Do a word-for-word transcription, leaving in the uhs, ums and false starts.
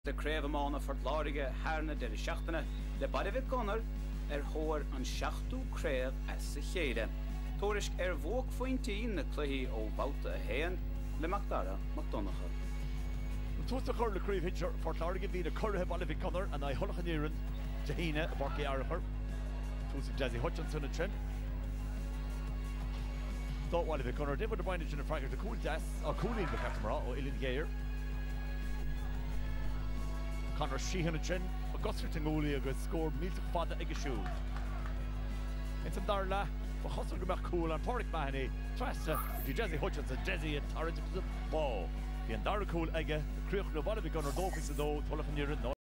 De Crevemanna fortlarige herne der schachtene, de Ballygunner er hoor an schachtu crev as se chéide. Torisk er vok fointeen na cluhi o bouta hen le Macdara McDonagh. Toast the Hurling crew hitcher fortlarige vi de curhe Ballygunner and I Hurling Niren Jahina Barky Archer. Toast Jazzy Hutchinson and Trent. Thought Ballygunner did with the Brindage in the fragger the cool das or cooling the Catamara or Ilin Gayer. Conor Sheehan and Chin, Augusta Tingoli agus scored Milk Fada Egishu. It's a darla, but Hustle Gamak Cool and Porrick Mahoney, Trasta, if you Jazzy Hutchinson, Jazzy and Torrent to the ball. The Andara Cool Egge, the Creek of Ballygunner Dolphins, though, Tullach and Urin.